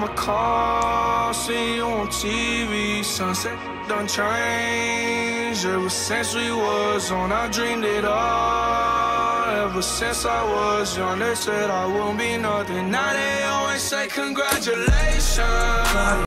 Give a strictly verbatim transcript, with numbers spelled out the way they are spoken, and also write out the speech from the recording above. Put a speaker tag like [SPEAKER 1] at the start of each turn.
[SPEAKER 1] my car, see you on T V. Sunset done changed. Ever since we was on, I dreamed it all. Ever since I was young, they said I wouldn't be nothing. Now they always say congratulations.